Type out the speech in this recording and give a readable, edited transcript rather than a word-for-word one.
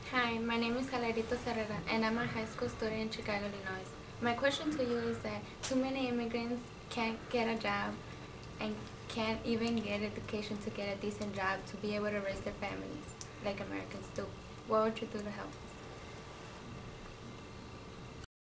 Hi, my name is Jalerito Serrera, and I'm a high school student in Chicago, Illinois. My question to you is that too many immigrants can't get a job and can't even get education to get a decent job to be able to raise their families like Americans do. What would you do to help us?